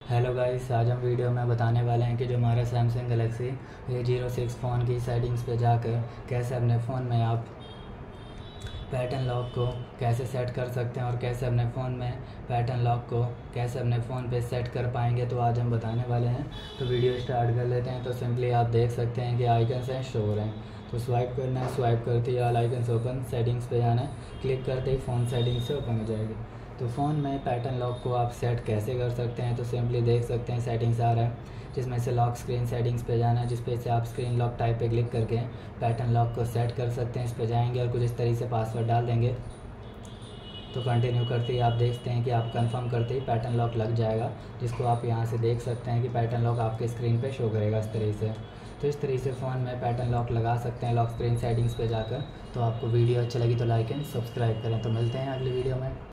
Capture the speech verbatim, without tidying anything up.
Hello guys, आज हम video में बताने वाले हैं कि जो हमारा Samsung Galaxy A zero six phone की सेटिंग्स पे जाकर कैसे अपने फ़ोन में आप पैटर्न लॉक को कैसे सेट कर सकते हैं और कैसे अपने फ़ोन में पैटर्न लॉक को कैसे अपने फ़ोन पे सेट कर पाएंगे। तो आज हम बताने वाले हैं। तो वीडियो स्टार्ट कर लेते हैं। तो सिंपली आप देख सकते हैं कि आइकन्स हैं, शो हो रहे हैं। तो स्वाइप करना है, स्वाइप करते ही ऑल आइकन्स ओपन, सेटिंग्स पे जाना है, क्लिक करते ही फ़ोन सेटिंग्स से ओपन हो जाएगी। तो फ़ोन में पैटर्न लॉक को आप सेट कैसे कर सकते हैं, तो सिंपली देख सकते हैं सेटिंग्स आ रहा है, जिसमें से लॉक स्क्रीन सेटिंग्स पे जाना है, जिस पे से आप स्क्रीन लॉक टाइप पे क्लिक करके पैटर्न लॉक को सेट कर सकते हैं। इस पे जाएंगे और कुछ इस तरीके से पासवर्ड डाल देंगे। तो कंटिन्यू करते ही आप देखते हैं कि आप कंफर्म करते ही पैटर्न लॉक लग जाएगा, जिसको आप यहाँ से देख सकते हैं कि पैटर्न लॉक आपके स्क्रीन पे शो करेगा इस तरीके से। तो इस तरीके से फ़ोन में पैटर्न लॉक लगा सकते हैं लॉक स्क्रीन सेटिंग्स पे जाकर। तो आपको वीडियो अच्छी लगी तो लाइक एंड सब्सक्राइब करें। तो मिलते हैं अगली वीडियो में।